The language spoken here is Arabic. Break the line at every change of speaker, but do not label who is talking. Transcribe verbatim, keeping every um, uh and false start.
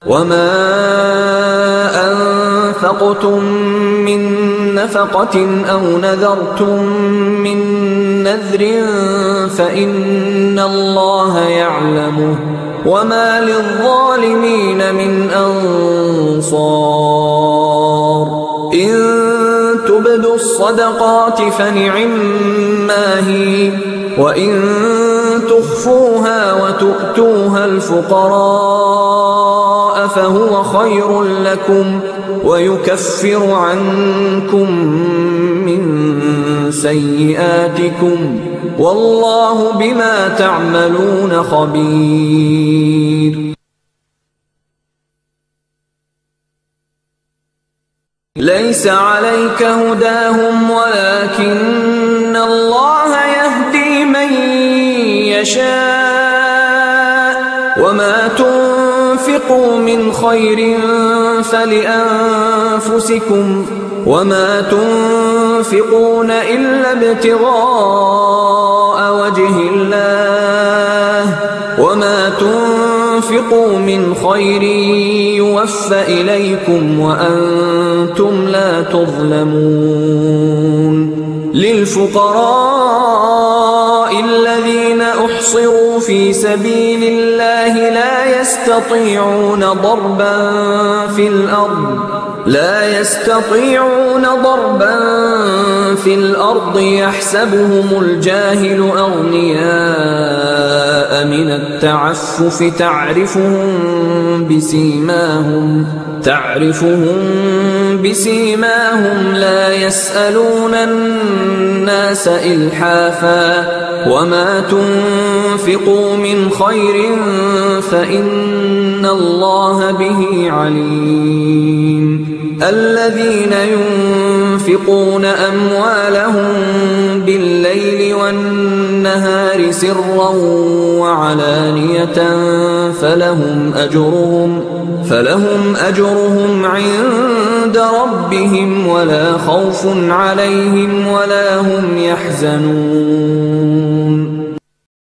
وما أنفقتم من نفقة أو نذرتم من نذر فإن الله يعلمه وما للظالمين من أنصار إن تبدوا الصدقات فنعما هي وإن تخفوها وتؤتوها الفقراء فهو خير لكم ويكفر عنكم من سيئاتكم والله بما تعملون خبير. ليس عليك هداهم ولكن الله يهدي من يشاء وما تنفقوا من خير فلأنفسكم وما تنفقون إلا ابتغاء وجه الله وما تنفقوا من خير يوفى إليكم وأنتم لا تظلمون. للفقراء الذين أحصروا في سبيل الله لا يستطيعون ضربا في الأرض لا يستطيعون ضربا في الأرض يحسبهم الجاهل أغنياء من التعفف تعرفهم بسيماهم تعرفهم بسيماهم لا يسألون الناس إلحافا وما تنفقوا من خير فإن الله به عليم. الذين ينفقون أموالهم بالليل والنهار سرا وعلانية فلهم أجرهم فلهم أجرهم عند ربهم ولا خوف عليهم ولا هم يحزنون.